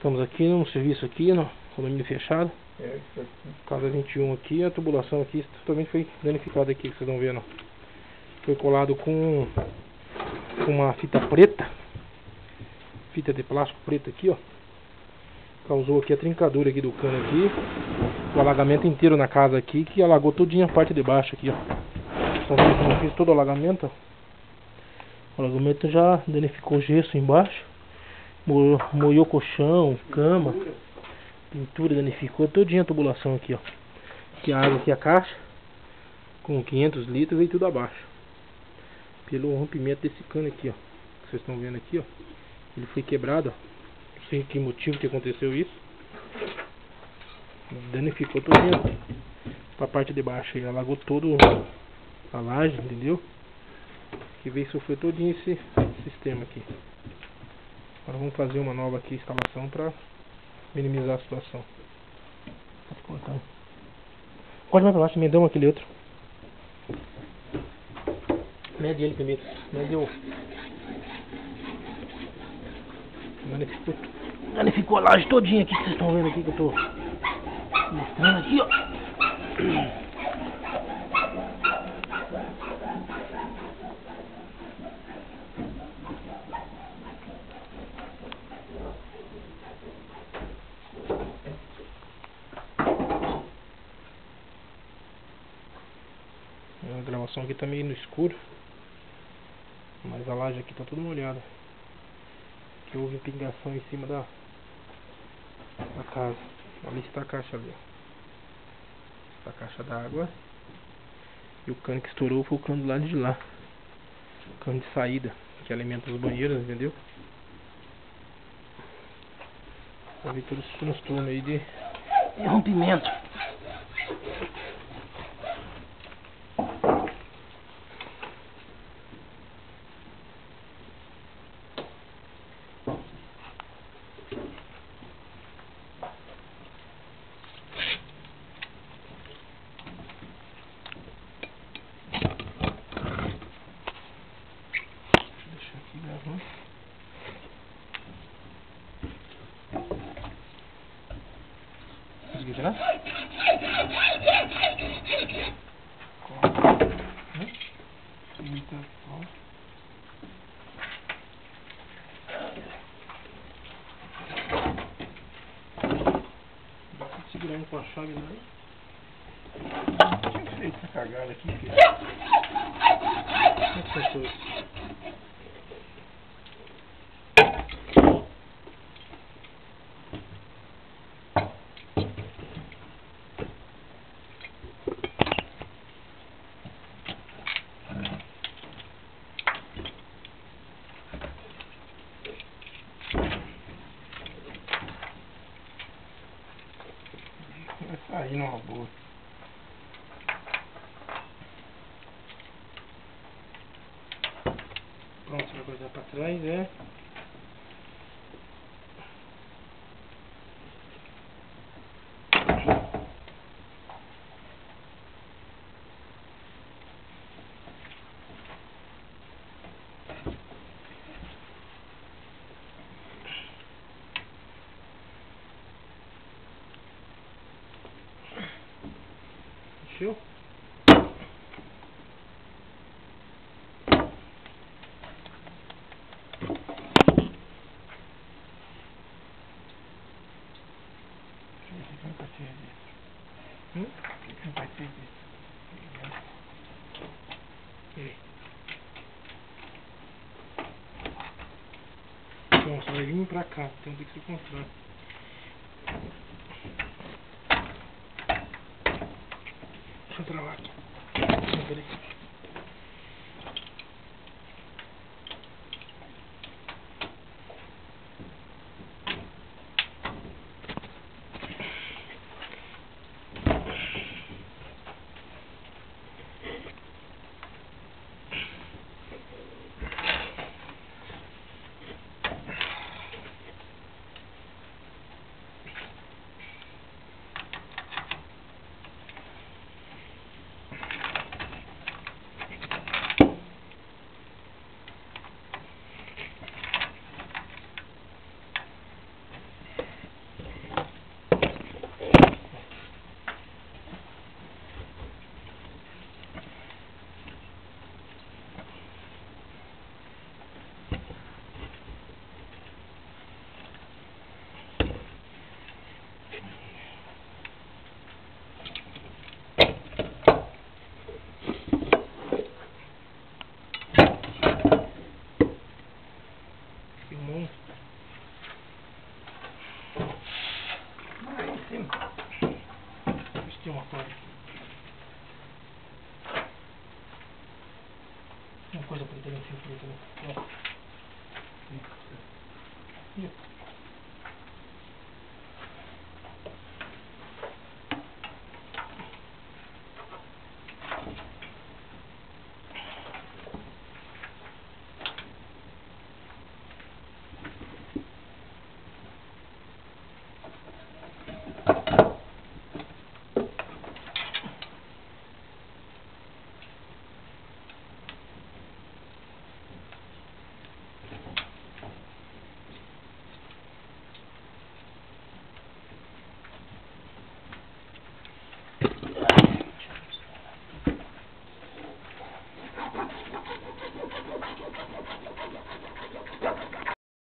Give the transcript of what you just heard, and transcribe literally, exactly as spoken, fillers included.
Estamos aqui num serviço aqui no condomínio fechado. É, isso aqui. Casa vinte e um aqui, a tubulação aqui também foi danificada aqui, que vocês estão vendo. Foi colado com uma fita preta, fita de plástico preta aqui, ó. Causou aqui a trincadura aqui do cano aqui, o alagamento inteiro na casa aqui, que alagou todinha a parte de baixo aqui, ó. Estão vendo como eu fiz todo o alagamento, ó. O alagamento já danificou o gesso embaixo, mo moiou colchão, cama, pintura, danificou todinha a tubulação aqui, ó. Aqui a água aqui, a caixa, com quinhentos litros e tudo abaixo. Pelo rompimento desse cano aqui, ó. Que vocês estão vendo aqui, ó. Ele foi quebrado, ó. Não sei que motivo que aconteceu isso. Danificou todinha pra parte de baixo aí, alagou todo a laje, entendeu? Que veio sofrer todinho esse sistema aqui. Agora vamos fazer uma nova aqui instalação para minimizar a situação. Pode cortar. Pode mais pra baixo, emendamos aquele outro. Mede ele primeiro. Mede o. Danificou, danificou a laje todinha aqui que vocês estão vendo aqui que eu tô mostrando aqui, ó. A gravação aqui tá meio no escuro, mas a laje aqui tá toda molhada, que houve pingação em cima da, da casa. Ali está a caixa ali, ó. A caixa d'água. E o cano que estourou foi o cano do lado de lá, o cano de saída que alimenta os banheiros, entendeu? Vai ver todos os transtornos aí de, de rompimento. Conseguiu tirar? Dá pra segurar com a chave, não é? Tinha feito essa cagada aqui, filho. Como é que pensou isso? Vai sair numa boa. Pronto, você vai cortar pra trás, é. Fechou? Hum? Não vai ser disso. Então, só vai vir pra cá, então tem que ser o contrário. Deixa eu travar aqui. Peraí. filmão. Aí em cima. Vestir uma coisa. Uma coisa preta, um fio preto, né? Ó.